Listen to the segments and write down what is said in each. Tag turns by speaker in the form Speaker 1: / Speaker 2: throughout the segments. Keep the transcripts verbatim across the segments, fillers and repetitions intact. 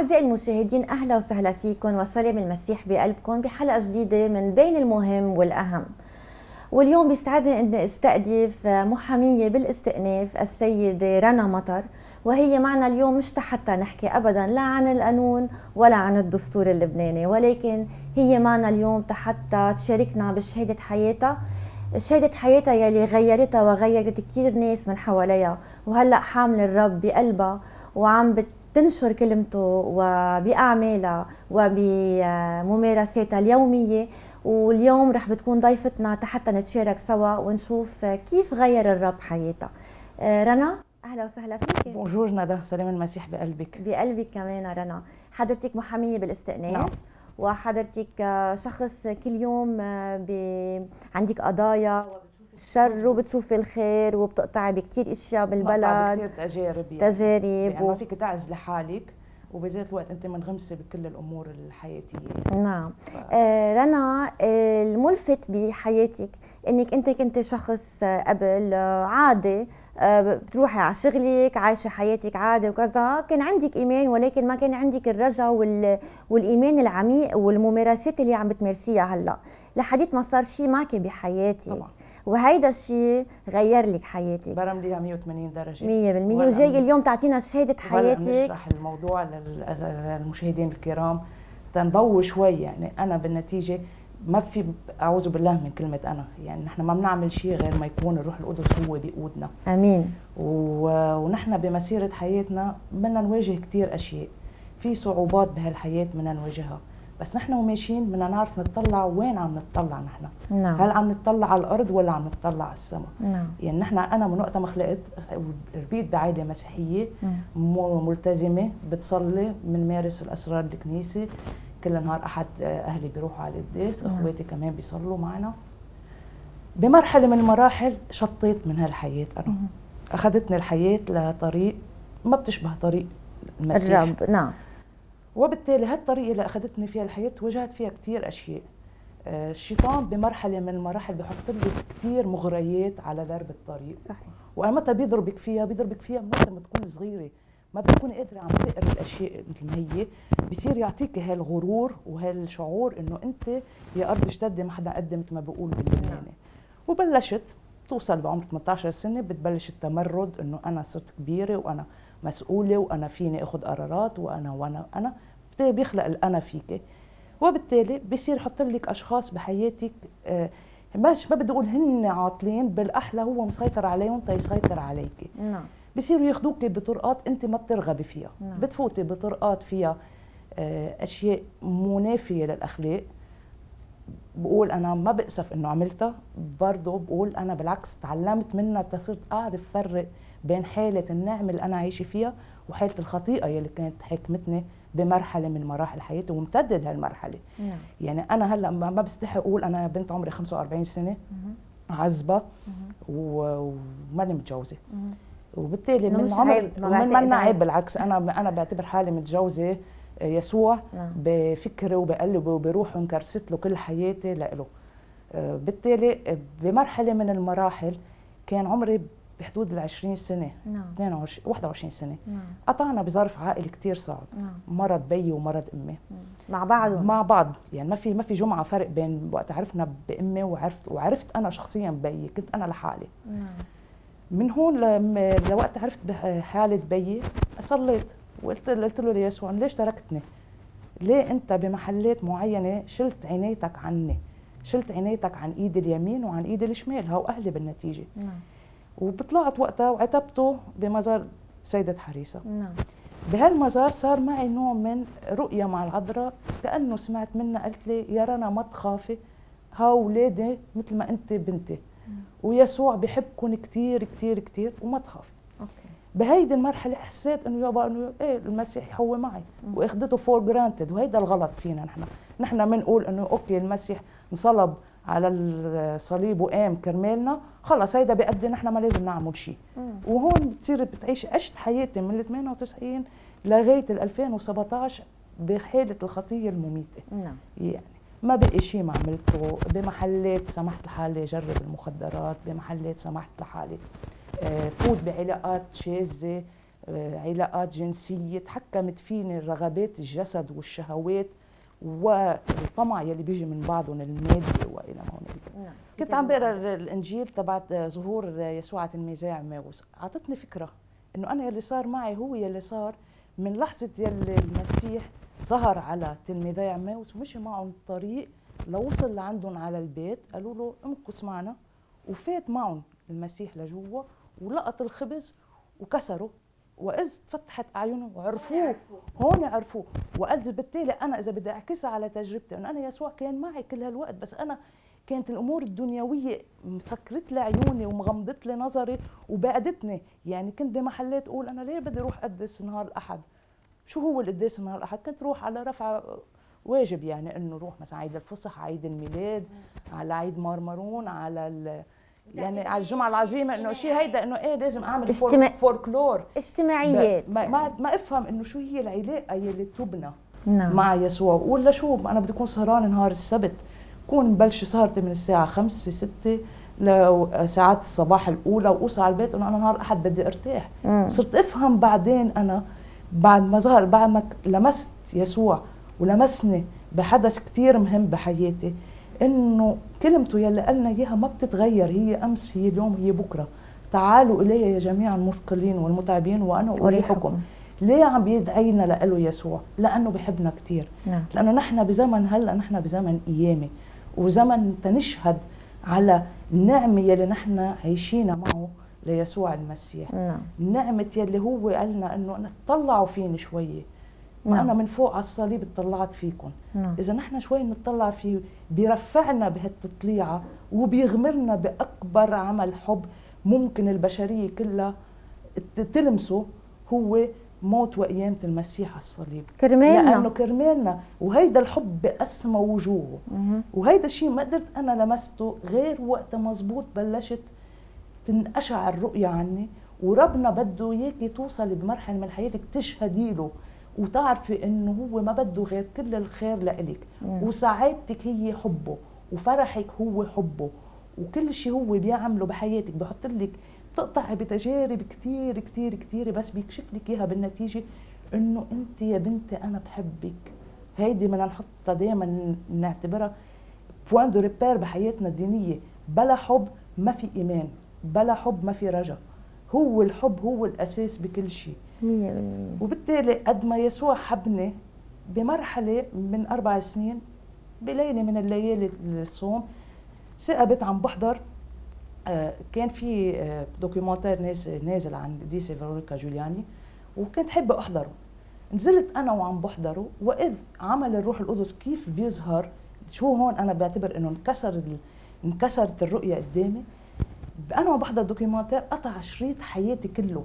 Speaker 1: أعزائي المشاهدين، أهلا وسهلا فيكم وسلام المسيح بقلبكم بحلقة جديدة من بين المهم والأهم. واليوم بيسعدني أن استأضيف محامية بالاستئناف السيدة رنا مطر، وهي معنا اليوم مش حتى نحكي أبدا لا عن القانون ولا عن الدستور اللبناني، ولكن هي معنا اليوم حتى تشاركنا بشهادة حياتها، شهادة حياتها يلي غيرتها وغيرت كتير ناس من حواليها، وهلأ حامل الرب بقلبها وعم بتنشر كلمته وبأعمالها وبممارساتها اليومية. واليوم رح بتكون ضيفتنا حتى نتشارك سوا ونشوف كيف غير الرب حياتها. رنا، أهلا وسهلا فيك.
Speaker 2: بونجور ندى، سلام المسيح بقلبك.
Speaker 1: بقلبك كمان رنا. حضرتك محامية بالاستئناف. نعم. وحضرتك شخص كل يوم ب... عندك قضايا وبتشوفي الشر وبتشوفي الخير وبتقطعي بكتير اشياء بالبلد،
Speaker 2: كثير تجارب يعني.
Speaker 1: تجارب
Speaker 2: يعني ما فيك تعز لحالك، وبذات الوقت انت منغمسه بكل الامور الحياتيه.
Speaker 1: نعم. ف... آه رنا، آه الملفت بحياتك انك انت كنت شخص قبل آه عادي، آه بتروحي على شغلك، عايشه حياتك عادي وكذا، كان عندك ايمان ولكن ما كان عندك الرجاء وال... والايمان العميق والممارسات اللي عم بتمارسيها هلا، لحديت ما صار شيء معك بحياتك. طبعا. وهيدا الشيء غير لك حياتك،
Speaker 2: برم ليها مية وثمانين درجه
Speaker 1: مية بالمية. وجاي اليوم تعطينا شهاده حياتك.
Speaker 2: نشرح الموضوع للمشاهدين الكرام تنضوي شوي. يعني انا بالنتيجه ما في، اعوذ بالله من كلمه انا، يعني نحن ما بنعمل شيء غير ما يكون الروح القدس هو بيقودنا.
Speaker 1: امين.
Speaker 2: ونحن بمسيره حياتنا بدنا نواجه كثير اشياء، في صعوبات بهالحياه بدنا نواجهها، بس نحن وماشيين بدنا نعرف نطلع وين عم نطلع نحن.
Speaker 1: نعم.
Speaker 2: هل عم نطلع على الارض ولا عم نطلع على السماء؟
Speaker 1: نعم.
Speaker 2: يعني نحن انا من وقت ما خلقت ربيت بعائله مسيحيه ملتزمه، بتصلي، بنمارس الاسرار الكنيسه كل نهار احد، اهلي بيروحوا على القداس،
Speaker 1: نعم.
Speaker 2: اخواتي كمان بيصلوا معنا. بمرحله من المراحل شطيت من هالحياه انا. مم. اخذتني الحياه لطريق ما بتشبه طريق المسيح
Speaker 1: الرب. نعم.
Speaker 2: وبالتالي هالطريقه اللي اخذتني فيها الحياه واجهت فيها كثير اشياء. آه الشيطان بمرحله من المراحل بحط لك كثير مغريات على درب الطريق.
Speaker 1: صحيح.
Speaker 2: ومتى بيضربك فيها بيضربك فيها من وقت ما تكوني صغيره، ما بتكوني قادره عم تقري الاشياء مثل ما هي، بصير يعطيكي هالغرور وهالشعور انه انت يا ارض اشتدي ما حدا قد مثل ما بيقولوا باللبناني. وبلشت توصل بعمر ثمانية عشر سنه بتبلش التمرد، انه انا صرت كبيره وانا مسؤوله وانا فيني اخذ قرارات وانا وانا انا بيخلق الانا فيك. وبالتالي بصير يحط لك اشخاص بحياتك، آه مش ما بدي اقول هن عاطلين، بالاحلى هو مسيطر عليهم تيسيطر عليك.
Speaker 1: نعم.
Speaker 2: بصيروا ياخذوك بطرقات انت ما بترغبي فيها. نعم. بتفوتي بطرقات فيها آه اشياء منافيه للاخلاق. بقول انا ما بأسف انه عملتها، برضه بقول انا بالعكس تعلمت منها تصرت اعرف فرق بين حاله النعمه اللي انا عايشه فيها وحاله الخطيئه يلي كانت حكمتني بمرحله من مراحل حياتي وممتدد هالمرحله. نعم. يعني انا هلا ما بستحي اقول انا بنت عمري خمسة وأربعين سنه عزبه وماني متجوزه، وبالتالي من عمر من عيب، بالعكس انا انا بعتبر حالي متجوزه يسوع. نعم. بفكره وبقلبه وبروحه انكرست له كل حياتي لإله. بالتالي بمرحله من المراحل كان عمري بحدود العشرين سنه. نعم. اثنين وعشرين واحد وعشرين سنه. نعم. قطعنا بظرف عائلي كثير صعب. نعم. مرض بيي ومرض امي
Speaker 1: مع بعض مع
Speaker 2: بعض، يعني ما في ما في جمعه فرق بين وقت عرفنا بامي وعرفت وعرفت انا شخصيا بيي، كنت انا لحالي. نعم. من هون لوقت عرفت بحاله بيي صليت وقلت قلت له ليسوع ليش تركتني؟ ليه انت بمحلات معينه شلت عنايتك عني؟ شلت عنايتك عن ايدي اليمين وعن ايدي الشمال، هو اهلي بالنتيجه. نعم. وبطلعت وقتها وعتبته بمزار سيدة حريصة. نعم. بهالمزار صار معي نوع من رؤية مع العذراء، كأنه سمعت منها قالت لي يا رنا ما تخافي، ها ولادي مثل ما انت بنتي. نعم. ويسوع بحبكم كثير كثير كثير وما تخافي. اوكي. بهيدي المرحلة حسيت انه يابا انه ايه المسيح هو معي. مم. واخذته فور جرانتد، وهيدا الغلط فينا نحن. نحن بنقول انه اوكي المسيح انصلب على الصليب وقام كرمالنا، خلص هيدا بيقضي نحن ما لازم نعمل شيء. وهون بتصير بتعيش عشت حياتي من ال ثمانية وتسعين لغايه ال ألفين وسبعطعش بحاله الخطيه المميته. نعم. يعني ما بقي شيء ما عملته، بمحلات سمحت لحالي اجرب المخدرات، بمحلات سمحت لحالي فوت بعلاقات شاذه، علاقات جنسية، تحكمت فيني رغبات الجسد والشهوات والطمع يلي بيجي من بعضهم المادي والى ما هنالك. كنت عم بقرا الانجيل تبعت ظهور يسوع تلميذي عماوس، اعطتني فكره انه انا يلي صار معي هو يلي صار من لحظه يلي المسيح ظهر على تلميذي عماوس ومشي معهم الطريق لوصل لعندهم على البيت، قالوا له امكث معنا، وفات معهم المسيح لجوا ولقط الخبز وكسره، وإذ تفتحت أعينهم وعرفوه، هون عرفوه. وقال بالتالي أنا إذا بدي أعكسها على تجربتي أنه أنا يسوع كان معي كل هالوقت، بس أنا كانت الأمور الدنيوية مسكرت لي عيوني ومغمضت لي نظري وبعدتني. يعني كنت بمحلات أقول أنا ليه بدي أروح أقدس نهار الأحد؟ شو هو القداس نهار الأحد؟ كنت روح على رفع واجب، يعني إنه روح مثلا عيد الفصح، عيد الميلاد، على عيد مرمرون، على ال يعني على الجمعة العظيمة، انه شيء هيدا انه ايه لازم اعمل
Speaker 1: اجتماع...
Speaker 2: فولكلور
Speaker 1: اجتماعيات.
Speaker 2: ما, يعني. ما ما افهم انه شو هي العلاقة يلي تبنى
Speaker 1: نعم.
Speaker 2: مع يسوع. ولا شو انا بدي اكون سهران نهار السبت، كون مبلش سهرتي من الساعة خمسة ستة لساعات الصباح الأولى وأوصل على البيت انه انا نهار أحد بدي ارتاح. مم. صرت افهم بعدين انا بعد ما ظهر، بعد ما لمست يسوع ولمسني بحدث كتير مهم بحياتي، انه كلمته يلي قالنا اياها ما بتتغير، هي امس هي اليوم هي بكره. تعالوا الي يا جميع المثقلين والمتعبين وانا اريحكم. ليه عم بيدعينا له يسوع؟ لانه بحبنا كثير. نعم. لانه نحن بزمن هلا، نحن بزمن قيامه وزمن تنشهد على النعمه يلي نحن عايشينها معه ليسوع المسيح. نعم. النعمه يلي هو قالنا انه تطلعوا فيني شويه، ما نعم. أنا من فوق على الصليب اطلعت فيكم. نعم. إذا نحن شوي نطلع فيه بيرفعنا بهالتطليعة وبيغمرنا بأكبر عمل حب ممكن البشرية كلها تلمسه، هو موت وقيامة المسيح على الصليب
Speaker 1: كرمالنا،
Speaker 2: لأنه كرمالنا. وهيدا الحب بأسمى وجوهه. وهيدا الشيء ما قدرت أنا لمسته غير وقت مزبوط بلشت تنقشع الرؤية عني، وربنا بده إياكي توصلي بمرحلة من حياتك تشهدي له وتعرفي انه هو ما بده غير كل الخير لإلك، وسعادتك هي حبه، وفرحك هو حبه، وكل شيء هو بيعمله بحياتك بحط لك تقطعي بتجارب كتير كتير كتير، بس بيكشف لك اياها بالنتيجه انه انت يا بنتي انا بحبك. هيدي بدنا نحطها دائما نعتبرها بوان دو ريبير بحياتنا الدينيه. بلا حب ما في ايمان، بلا حب ما في رجا. هو الحب هو الاساس بكل شيء.
Speaker 1: مية بالمية.
Speaker 2: وبالتالي قد ما يسوع حبني بمرحلة من أربع سنين بليلة من الليالي الصوم، ثقبت عم بحضر آه كان في آه دوكيومنتير نازل عن القديسة فيرونيكا جولياني، وكنت حابة أحضره. نزلت أنا وعم بحضره، وإذ عمل الروح القدس كيف بيظهر. شو هون أنا بعتبر إنه انكسر انكسرت الرؤية قدامي. أنا وعم بحضر دوكيومنتير قطع شريط حياتي كله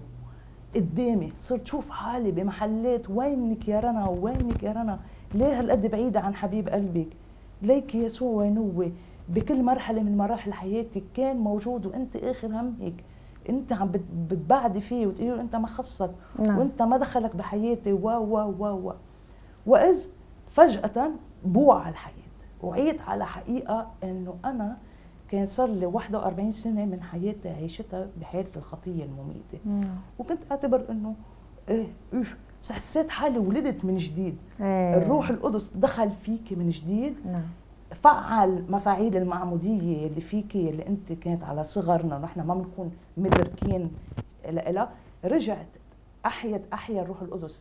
Speaker 2: قدامي. صرت شوف حالي بمحلات، وينك يا رنا وينك يا رنا، ليه هالقد بعيدة عن حبيب قلبك؟ ليك يسوع وين هو؟ بكل مرحلة من مراحل حياتك كان موجود، وانت اخر همك انت عم بتبعدي فيه وتقولي انت ما خصك. نعم. وانت ما دخلك بحياتي و و و و واذ فجأة بوع على الحياة، وعيت على حقيقة انه انا كان صار لي واحد وأربعين سنة من حياتي عيشتها بحياة الخطية المميتة. مم. وكنت أعتبر إنه إيه إيه حسيت حالي ولدت من جديد. ايه. الروح القدس دخل فيكي من جديد. نعم. فعل مفاعيل المعمودية اللي فيكي اللي أنت كانت على صغرنا ونحن ما بنكون مدركين لها، رجعت أحيت أحيا الروح القدس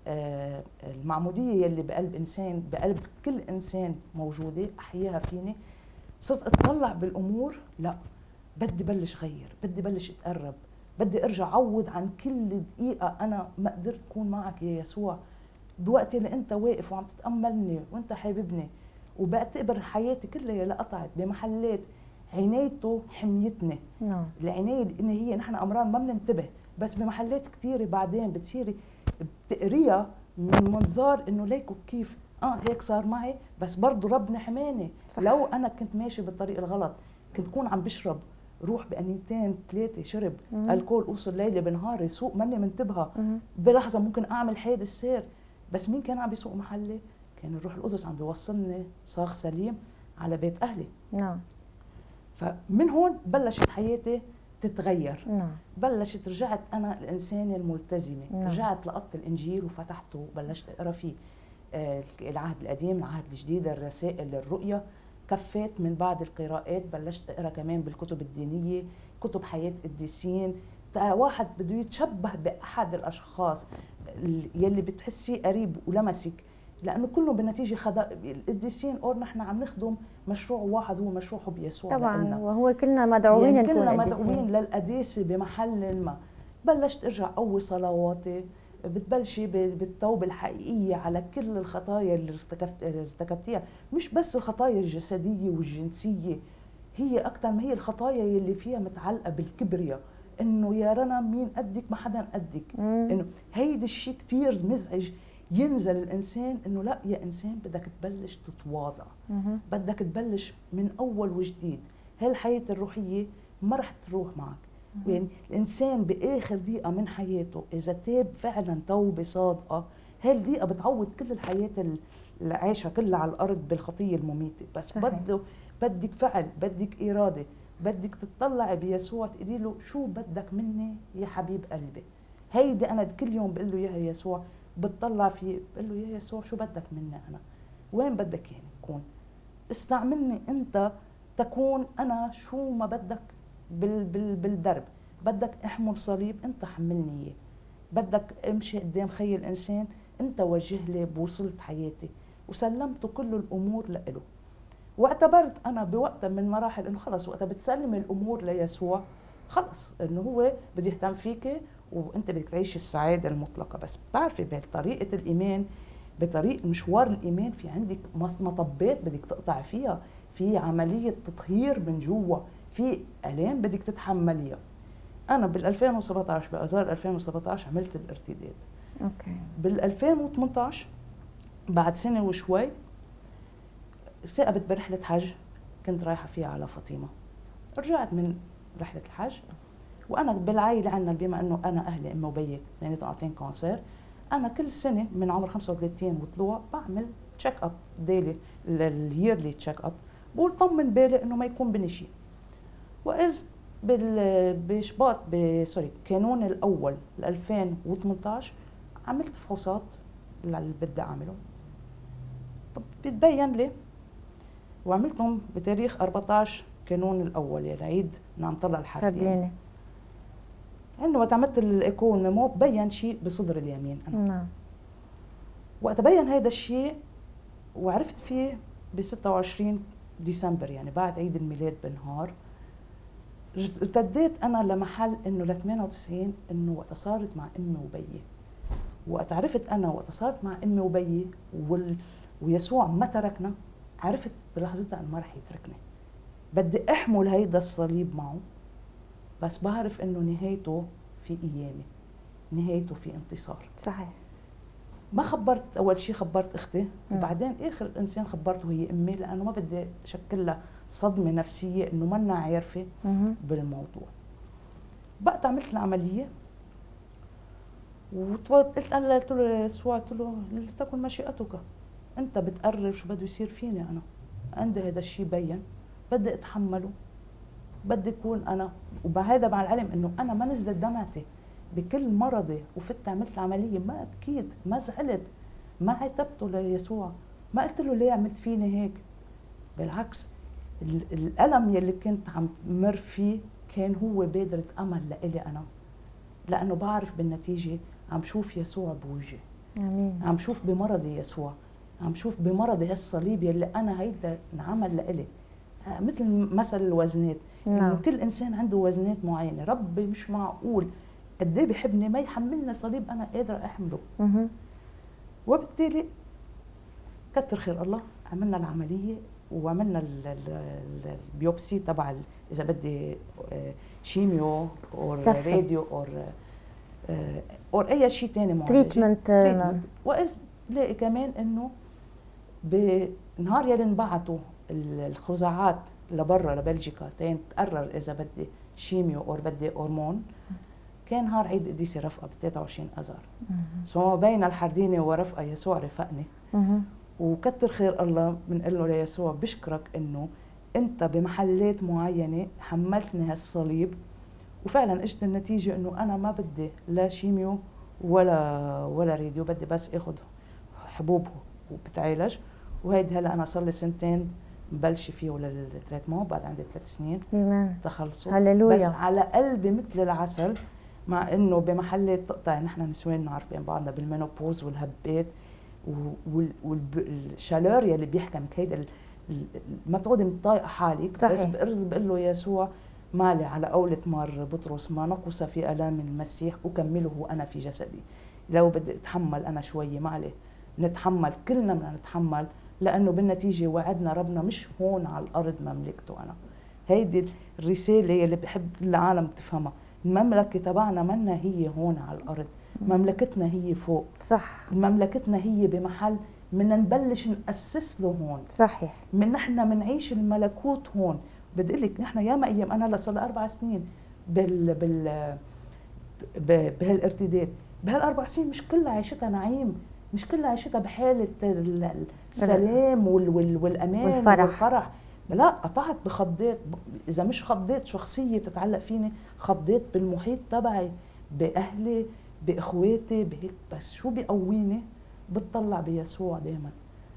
Speaker 2: آه المعمودية اللي بقلب إنسان، بقلب كل إنسان موجودة، أحياها فيني. صرت اطلع بالامور، لا بدي بلش غير، بدي بلش اتقرب، بدي ارجع عوض عن كل دقيقه انا ما قدرت اكون معك يا يسوع بوقت اللي انت واقف وعم تتاملني وانت حاببني. وبعتبر حياتي كلها اللي قطعت بمحلات عنايته حميتني. نعم. العنايه ان هي نحن امرار ما بننتبه، بس بمحلات كثيره بعدين بتصيري بتقريها من منظار انه ليكوا كيف اه هيك صار معي، بس برضه ربنا حماني. صح. لو انا كنت ماشي بالطريق الغلط كنت كون عم بشرب روح بأنيتين ثلاثه شرب مم. الكول، اوصل ليلي بنهاري سوق ماني منتبهه، مم. بلحظه ممكن اعمل حادث سير. بس مين كان عم بيسوق محلي؟ كان الروح القدس عم بيوصلني صاغ سليم على بيت اهلي. نعم. فمن هون بلشت حياتي تتغير.
Speaker 1: نعم.
Speaker 2: بلشت رجعت انا الانسانه الملتزمه. نعم. رجعت لقطت الانجيل وفتحته وبلشت اقرا فيه آه العهد القديم العهد الجديد الرسائل الرؤيا. كفيت من بعد القراءات بلشت اقرا كمان بالكتب الدينيه كتب حياه قديسين. واحد بده يتشبه باحد الاشخاص يلي بتحسيه قريب ولمسك لانه كله بالنتيجه خدا القديسين اور نحن عم نخدم مشروع واحد هو مشروع حب يسوع
Speaker 1: طبعا
Speaker 2: لنا.
Speaker 1: وهو كلنا مدعوين
Speaker 2: يعني
Speaker 1: نكون
Speaker 2: كلنا
Speaker 1: قديسين.
Speaker 2: مدعوين للقداسه بمحل ما. بلشت ارجع قوي صلواتي بتبلشي بالتوبه الحقيقيه على كل الخطايا اللي ارتكبتيها مش بس الخطايا الجسديه والجنسيه هي اكثر ما هي الخطايا اللي فيها متعلقه بالكبرياء انه يا رنا مين قدك ما حدا قدك. انه هيدي الشيء كثير مزعج ينزل الانسان انه لا يا انسان بدك تبلش تتواضع. مم. بدك تبلش من اول وجديد. هالحياه الروحيه ما رح تروح معك. مم. يعني الانسان باخر دقيقه من حياته اذا تاب فعلا توبه صادقه هالدقيقه بتعوض كل الحياه اللي عايشها كلها على الارض بالخطيه المميته. بس صحيح. بده بدك فعل بدك اراده بدك تطلعي بيسوع تقولي له شو بدك مني يا حبيب قلبي. هيدي انا كل يوم بقول له يا يسوع بتطلع فيه بقول له يا يسوع شو بدك مني انا وين بدك يعني اكون. استعملني انت تكون انا شو ما بدك بال بال بالدرب. بدك احمل صليب انت حملني اياه. بدك امشي قدام خي الانسان انت وجه لي بوصلة حياتي وسلمت كل الامور لإله. واعتبرت انا بوقت من المراحل انه خلص وقتها بتسلم الامور ليسوع خلص انه هو بده يهتم فيك وانت بدك تعيش السعاده المطلقه. بس بتعرفي بطريقه الايمان بطريق مشوار الايمان في عندك مطبات بدك تقطع فيها في عمليه تطهير من جوا في الام بدك تتحمليها. انا بال ألفين وسبعطعش باذار ألفين وسبعطعش عملت الارتداد.
Speaker 1: اوكي.
Speaker 2: بال ألفين وثمنطعش بعد سنه وشوي ثاقبت برحله حج كنت رايحه فيها على فاطمه. رجعت من رحله الحج وانا بالعائله عندنا بما انه انا اهلي امي وبيي اثنيناتهم قاطعين كانسر. انا كل سنه من عمر خمسة وثلاثين وطلوع بعمل تشيك اب ديلي الييرلي تشيك اب بقول طمن بالي انه ما يكون بني شيء. واذ بشباط سوري كانون الاول ل ألفين وثمنطعش عملت فحوصات اللي بدي اعمله بتبين لي وعملتهم بتاريخ أربعطعش كانون الاول يا العيد نعم طلع الحرفين. انه وقت عملت الايكو والميمو بين شيء بصدر اليمين انا. نعم. وقت بين هيدا الشيء وعرفت فيه ب ستة وعشرين ديسمبر يعني بعد عيد الميلاد بنهار ارتديت انا لمحل انه ل ثمانية وتسعين انه وقت صارت مع امي وبيي. وقت عرفت انا وقت صارت مع امي وبيي وال... ويسوع ما تركنا عرفت بلحظتها انه ما رح يتركني. بدي احمل هيدا الصليب معه بس بعرف انه نهايته في ايامي نهايته في انتصار.
Speaker 1: صحيح.
Speaker 2: ما خبرت اول شيء خبرت اختي وبعدين اخر انسان خبرته هي امي لانه ما بدي اشكل لها صدمه نفسيه انه منا عارفه بالموضوع. بقى عملت العمليه وقلت انا قلت له يسوع قلت له لتكن مشيئتك انت بتقرر شو بده يصير فيني انا عندي هذا الشيء بين بدي اتحمله بدي اكون انا وبهذا مع العلم انه انا ما نزلت دمعتي بكل مرضي وفت عملت العمليه ما بكيت ما زعلت ما عتبته ليسوع ما قلت له ليه عملت فيني هيك. بالعكس الالم يلي كنت عم مر فيه كان هو بادره امل لإلي انا لانه بعرف بالنتيجه عم شوف يسوع بوجهي. امين. عم شوف بمرضي يسوع عم شوف بمرضي هالصليب يلي انا هيدا انعمل لإلي. مثل مثل الوزنات. نعم. انه كل انسان عنده وزنات معينه. ربي مش معقول قد ايه بحبني ما يحملني صليب انا قادره احمله. اها. وبالتالي كتر خير الله عملنا العمليه وعملنا البيوبسي تبع اذا بدي شيميو او راديو او او اي شيء ثاني معالجه
Speaker 1: تريتمنت.
Speaker 2: واذ بلاقي كمان انه بنهار يلي انبعتوا الخزعات لبرا لبلجيكا تين تقرر اذا بدي شيميو او بدي هرمون كان نهار عيد قديسه رفقه ب ثلاثة وعشرين اذار. سو بين الحردينه ورفقه يسوع رفقني. وكتر خير الله بنقول له ليسوع بشكرك انه انت بمحلات معينه حملتني هالصليب وفعلا اجت النتيجه انه انا ما بدي لا شيميو ولا ولا راديو، بدي بس اخذ حبوب وبتعالج. وهيدي هلا انا صار لي سنتين مبلشه فيه للتريتمون، بعد عندي ثلاث سنين
Speaker 1: ايمان
Speaker 2: تخلصوا.
Speaker 1: هللويا.
Speaker 2: بس على قلبي مثل العسل، مع انه بمحل تقطع، نحن نسوان بنعرف بين بعضنا بالمينوبوز والهبات والشالور يلي بيحكمك، هيدا ما بتقعدي مطايقه حالك.
Speaker 1: صحيح.
Speaker 2: بس بقول له يسوع مالي على قولة مار بطرس، ما نقص في آلام المسيح أكمله أنا في جسدي. لو بدي أتحمل أنا شوية مالي، نتحمل، كلنا بدنا نتحمل، لأنه بالنتيجة وعدنا ربنا مش هون على الأرض مملكته أنا. هيدي الرسالة اللي بحب العالم تفهمها. المملكة تبعنا منا هي هون على الأرض، مملكتنا هي فوق.
Speaker 1: صح.
Speaker 2: مملكتنا هي بمحل بدنا نبلش نأسس له هون.
Speaker 1: صحيح.
Speaker 2: من نحن منعيش الملكوت هون. بدي لك نحن ياما ايام، انا هلا صار لي اربع سنين بال بال بهالارتداد. بهالاربع سنين مش كلها عيشتها نعيم، مش كلها عيشتها بحاله السلام وال وال والامان
Speaker 1: والفرح.
Speaker 2: والفرح. لا، قطعت بخضيت. اذا مش خضيت شخصيه بتتعلق فيني، خضيت بالمحيط تبعي، باهلي، باخواتي، بهيك. بس شو بيقويني؟ بتطلع بيسوع دائما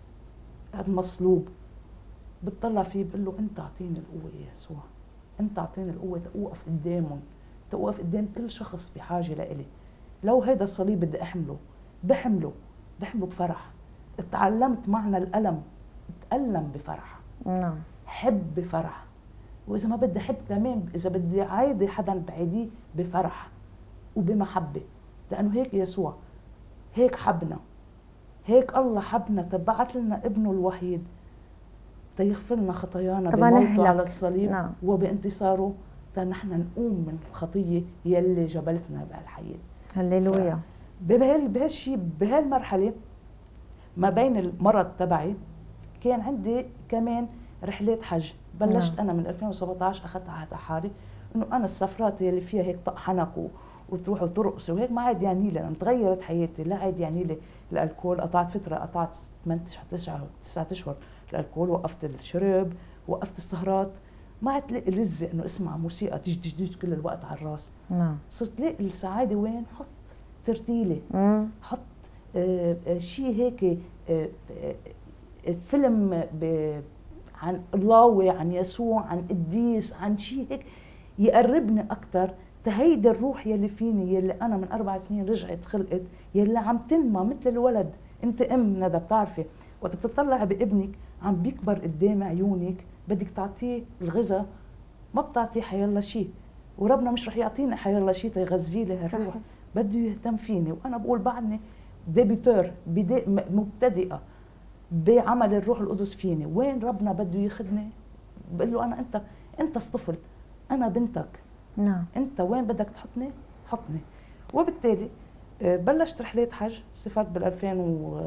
Speaker 2: المصلوب، بتطلع فيه بقول له انت اعطيني القوه يا يسوع، انت اعطيني القوه توقف قدامهم، توقف قدام كل شخص بحاجه لإلي. لو هيدا الصليب بدي احمله، بحمله بحمله بفرح. اتعلمت معنى الالم، اتالم بفرح.
Speaker 1: نعم.
Speaker 2: حب بفرح. واذا ما بدي احب كمان، اذا بدي عايدي حدا بعيديه بفرح وبمحبه، لانه هيك يسوع، هيك حبنا، هيك الله حبنا، تبعت لنا ابنه الوحيد تيغفر لنا خطايانا بموته على الصليب. نعم. وبانتصاره تنحن نقوم من الخطيه يلي جبلتنا بهالحياه.
Speaker 1: هللويا.
Speaker 2: بهالشيء بهالمرحله ما بين المرض تبعي كان عندي كمان رحلات حج. بلشت نعم. انا من ألفين وسبعطعش اخذت على حالي انه انا السفرات يلي فيها هيك طحنك وتروح وترقص وهيك ما عاد يعني لي، تغيرت حياتي، لا عاد يعني لي الالكول. قطعت فتره، قطعت ثمانية تسعة اشهر الالكول، وقفت الشرب، وقفت السهرات، ما عاد لاقي لذة انه اسمع موسيقى تج تج تج كل الوقت على الراس. نعم. صرت لاقي السعاده وين؟ حط ترتيله، مم. حط آه آه شيء هيك، آه آه فيلم عن الله، عن يسوع، عن قديس، عن شيء هيك يقربني اكثر. تهيدي الروح يلي فيني، يلي انا من اربع سنين رجعت خلقت، يلي عم تنمى مثل الولد. انت ام ندى بتعرفي وقت بتطلع بابنك عم بيكبر قدام عيونك، بدك تعطيه الغذاء، ما بتعطيه حيالله شيء، وربنا مش رح يعطيني حيالله شيء تيغذي لي هالروح، بده يهتم فيني. وانا بقول بعدني ديبيتور، مبتدئه بعمل الروح القدس فيني. وين ربنا بده ياخذني؟ بقول له انا انت انت الطفل، انا بنتك. نعم. انت وين بدك تحطني؟ حطني. وبالتالي بلشت رحلات حج. سافرت بال ألفين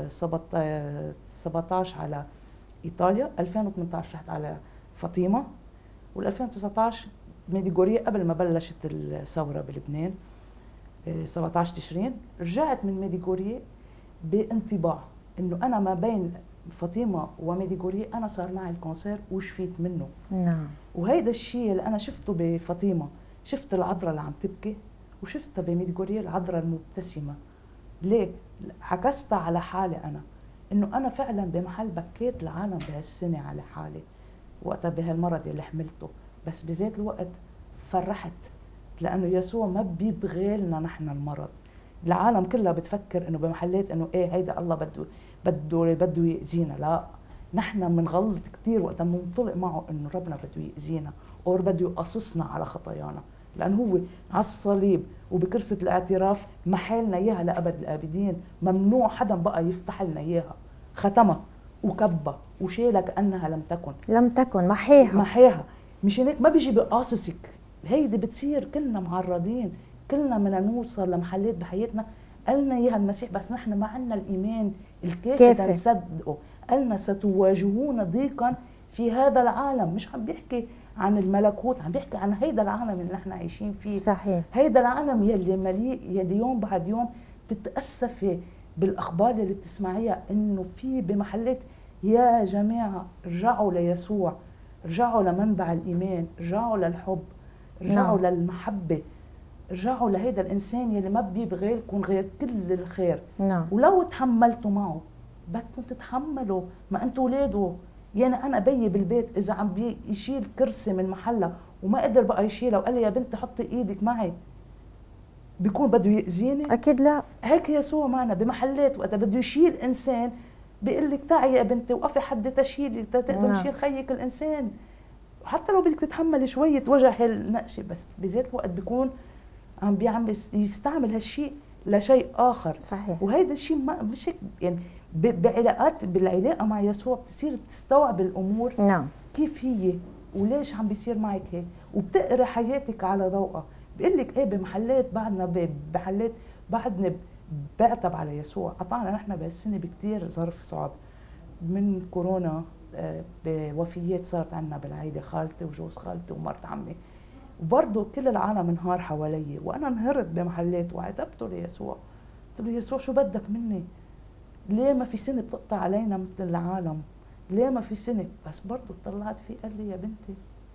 Speaker 2: وسبعطعش على ايطاليا، ألفين وثمانطعش رحت على فاطمه، وال ألفين وتسعطعش ميديغوريا قبل ما بلشت الثوره بلبنان، سبعطعش تشرين. رجعت من ميديغوريا بانطباع انه انا ما بين فاطمه وميديغوريا انا صار معي الكونسير وشفيت منه. نعم. وهيدا الشيء اللي انا شفته بفاطمه، شفت العذراء اللي عم تبكي، وشفتها بميديغوريا العذراء المبتسمه. ليه؟ عكستها على حالي انا، انه انا فعلا بمحل بكيت العالم بهالسنه على حالي وقتها بهالمرض اللي حملته، بس بذات الوقت فرحت، لانه يسوع ما بيبغي لنا نحن المرض. العالم كلها بتفكر انه بمحلات انه ايه هيدا الله بده بده بده يأذينا. لا، نحن بنغلط كثير وقت بننطلق معه انه ربنا بده يأذينا او بده يقصصنا على خطايانا، لانه هو على الصليب وبكرسة الاعتراف محلنا اياها لابد الابدين. ممنوع حدا بقى يفتح لنا اياها، ختمها وكبها وشيلها كانها لم تكن
Speaker 1: لم تكن محيها
Speaker 2: محيها. مشان هيك ما بيجي بقاصصك، هيدي بتصير كلنا معرضين، كلنا بدنا نوصل لمحلات بحياتنا قالنا اياها المسيح، بس نحن ما عندنا الايمان الكافي تنصدقه. قالنا ستواجهون ضيقا في هذا العالم، مش عم بيحكي عن الملكوت، عم بيحكي عن هيدا العالم اللي نحن عايشين فيه.
Speaker 1: صحيح.
Speaker 2: هيدا العالم يلي مليء، يلي يوم بعد يوم تتأسفي بالاخبار اللي بتسمعيها انه في بمحلات. يا جماعه ارجعوا ليسوع، ارجعوا لمنبع الايمان، ارجعوا للحب، رجعوا
Speaker 1: نعم.
Speaker 2: للمحبة، رجعوا لهيدا الإنسان يلي ما بيبغي لكم غير كل الخير.
Speaker 1: نعم.
Speaker 2: ولو تحملتوا معه بدكم تتحملوا، ما أنتوا ولاده. يعني أنا بيي بالبيت إذا عم بيشيل كرسي من محلها وما قدر بقى يشيلها وقال لي يا بنتي حطي إيدك معي، بيكون بده يأذيني؟
Speaker 1: أكيد لا.
Speaker 2: هيك يسوع معنا بمحلات، وقت بده يشيل إنسان بيقول لك تعي يا بنتي وقفي حد تشيلي تقدر تشيل خيك الإنسان، وحتى لو بدك تتحملي شوية وجع هالنقشة، بس بذات الوقت بيكون عم بيعم يستعمل هالشيء لشيء آخر.
Speaker 1: صحيح.
Speaker 2: وهيدا الشيء ما مش هيك يعني. بعلاقات بالعلاقة مع يسوع بتصير تستوعب الأمور
Speaker 1: نعم
Speaker 2: كيف هي وليش عم بيصير معك هيك، وبتقرا حياتك على ضوءها. بيقول لك ايه بمحلات بعدنا بمحلات بعدنا بعتب على يسوع. قطعنا نحن بهالسنه بكثير ظرف صعب من كورونا، بوفيات صارت عندنا بالعائله، خالتي وجوز خالتي ومرت عمي، وبرضه كل العالم انهار حوالي، وانا انهرت بمحلات وعتبته ليسوع. قلت له يسوع شو بدك مني؟ ليه ما في سنه بتقطع علينا مثل العالم؟ ليه ما في سنه؟ بس برضه اطلعت فيه قال لي يا بنتي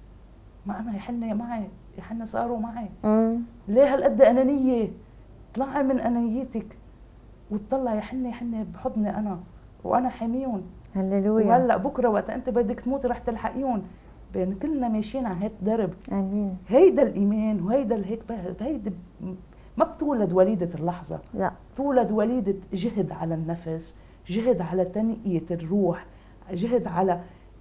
Speaker 2: ما انا يحنا معي، يحنا صاروا معي.
Speaker 1: مم.
Speaker 2: ليه هالقد انانيه؟ طلعي من انانيتك وتطلعي يحنا يحنا بحضني انا وانا حاميهم.
Speaker 1: هللويا.
Speaker 2: وهلا بكره وقت انت بدك تموتي رح تلحقيهم. بين كلنا ماشيين على هيك درب.
Speaker 1: امين.
Speaker 2: هيدا الايمان وهيدا الهيك، هيدا ما بتولد وليده اللحظه،
Speaker 1: لا،
Speaker 2: تولد وليده جهد على النفس، جهد على تنقيه الروح، جهد على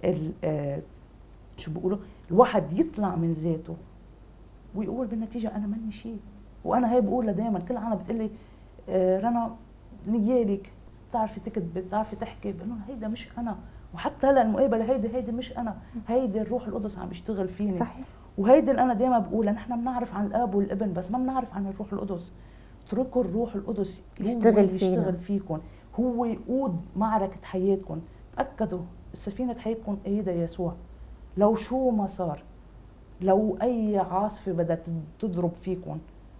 Speaker 2: ال شو بيقولوا الواحد يطلع من ذاته ويقول بالنتيجه انا ماني شيء. وانا هي بقولها دائما، كل عالم بتقول لي آه رنا نيالك بتعرفي تكتبي بتعرفي تحكي، بقول لهم هيدا مش انا. وحتى هلا المقابله هيدي هيدي مش انا، هيدي الروح القدس عم يشتغل فيني.
Speaker 1: صحيح.
Speaker 2: وهيدي اللي انا دائما بقولها، نحن بنعرف عن الاب والابن بس ما بنعرف عن الروح القدس. اتركوا الروح القدس
Speaker 1: يشتغل فينا،
Speaker 2: يشتغل فيكم، هو يقود معركه حياتكم. تاكدوا سفينه حياتكم ايدها يسوع. لو شو ما صار، لو اي عاصفه بدها تضرب فيكم،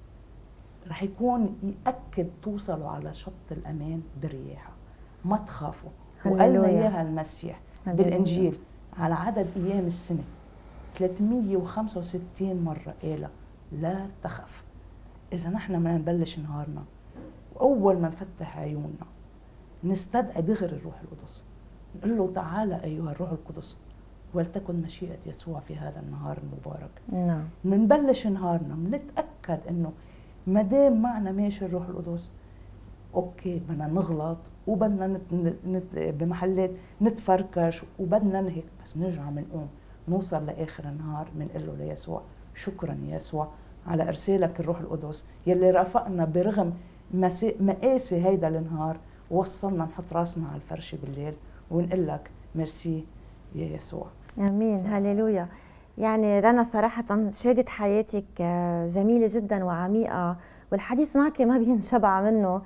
Speaker 2: رح يكون يأكد توصلوا على شط الامان برياحه. ما تخافوا. وقالنا اياها المسيح بالانجيل على عدد ايام السنه ثلاثمية وخمسة وستين مره قالها لا تخف. اذا نحن بدنا نبلش نهارنا واول ما نفتح عيوننا نستدعي دغري الروح القدس، نقول له تعالى ايها الروح القدس ولتكن مشيئة يسوع في هذا النهار المبارك.
Speaker 1: نعم.
Speaker 2: منبلش نهارنا بنتأكد انه ما دام معنا ماشي الروح القدس، اوكي بدنا نغلط وبدنا نت... نت... بمحلات نتفركش وبدنا نهيك، بس بنرجع بنقوم نوصل لاخر النهار بنقول له ليسوع شكرا يسوع على ارسالك الروح القدس يلي رافقنا برغم مسي... مقاسي هيدا النهار، ووصلنا نحط راسنا على الفرشه بالليل ونقول لك ميرسي يا يسوع.
Speaker 1: امين. هللويا. يعني رنا صراحة شهادة حياتك جميلة جدا وعميقة، والحديث معك ما بينشبع منه.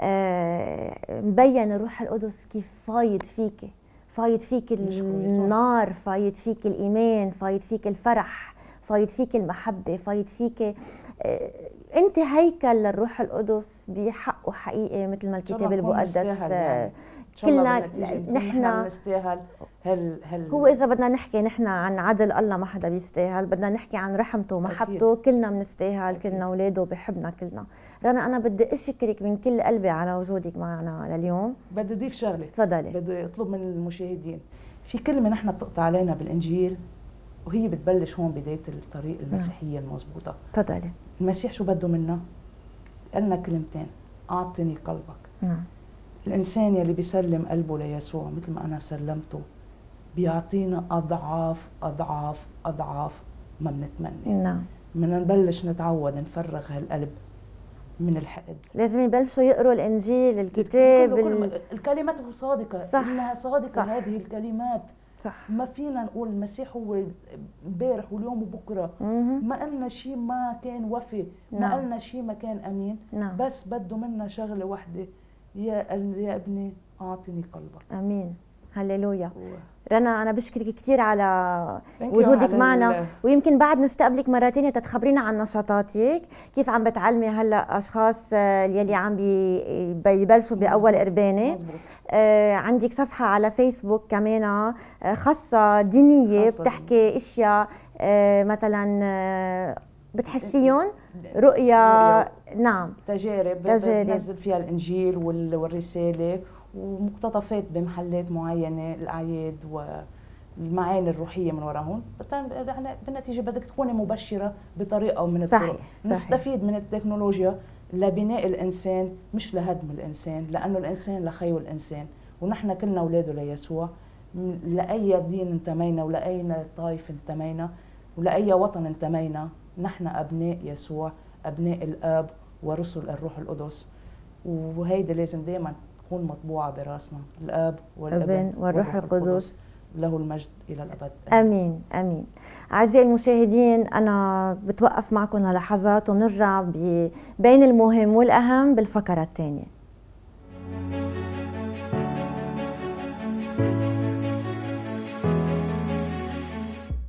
Speaker 1: مبين الروح القدس كيف فايض فيك، فايض فيك النار، فايض فيك الإيمان، فايض فيك الفرح، فايض فيك المحبة، فايض فيك. انت هيكل للروح القدس بحق وحقيقي مثل ما الكتاب المقدس يعني. كلنا نحن
Speaker 2: نستاهل هل هل
Speaker 1: هو اذا بدنا نحكي نحن عن عدل الله ما حدا بيستاهل، بدنا نحكي عن رحمته ومحبته كلنا بنستاهل، كلنا اولاده بحبنا كلنا. رنا انا بدي اشكرك من كل قلبي على وجودك معنا لليوم.
Speaker 2: بدي اضيف شغله.
Speaker 1: تفضلي.
Speaker 2: بدي اطلب من المشاهدين، في كلمه نحن بتقطع علينا بالانجيل وهي بتبلش هون بدايه الطريق المسيحيه المضبوطه.
Speaker 1: تفضلي.
Speaker 2: المسيح شو بده منا؟ قالنا كلمتين، اعطني قلبك.
Speaker 1: نعم.
Speaker 2: الإنسان يلي بيسلم قلبه ليسوع مثل ما أنا سلمته بيعطينا أضعاف أضعاف أضعاف ما بنتمنى.
Speaker 1: نعم.
Speaker 2: بدنا نبلش نتعود نفرغ هالقلب من الحقد.
Speaker 1: لازم يبلشوا يقروا الإنجيل الكتاب
Speaker 2: كل كل ال... الكلمات صادقة.
Speaker 1: صح.
Speaker 2: إنها صادقة.
Speaker 1: صح.
Speaker 2: هذه الكلمات
Speaker 1: صح.
Speaker 2: ما فينا نقول المسيح هو امبارح واليوم وبكرة.
Speaker 1: مم.
Speaker 2: ما قلنا شيء ما كان وفي.
Speaker 1: نعم.
Speaker 2: ما قلنا شيء ما كان أمين.
Speaker 1: نعم.
Speaker 2: بس بده منا شغلة واحدة، يا يا ابني أعطني قلبك.
Speaker 1: امين. هللويا. رنا انا بشكرك كثير على وجودك
Speaker 2: على
Speaker 1: معنا، ويمكن بعد نستقبلك مره ثانيه تتخبرينا عن نشاطاتك، كيف عم بتعلمي هلا اشخاص يلي عم بيبلشوا باول قربانه. آه عندك صفحه على فيسبوك كمان خاصه دينيه، خاصة بتحكي اشياء آه مثلا آه بتحسيهم رؤيا؟ نعم،
Speaker 2: تجارب
Speaker 1: تجارب
Speaker 2: بنزل فيها الانجيل والرساله ومقتطفات بمحلات معينه، الاعياد والمعاني الروحيه من وراهم. بالنتيجه بدك تكوني مبشره بطريقه من الطرق.
Speaker 1: صحيح.
Speaker 2: نستفيد من التكنولوجيا لبناء الانسان مش لهدم الانسان، لانه الانسان لخير الانسان، ونحن كلنا اولاده ليسوع. لاي دين انتمينا ولاي طائفه انتمينا ولاي وطن انتمينا، نحن ابناء يسوع، ابناء الاب ورسل الروح القدس. وهيدي لازم دائما تكون مطبوعه براسنا، الاب والابن
Speaker 1: والروح القدس،
Speaker 2: له المجد الى الابد.
Speaker 1: امين امين. اعزائي المشاهدين، انا بتوقف معكم للحظات وبنرجع بين المهم والاهم بالفقره الثانيه.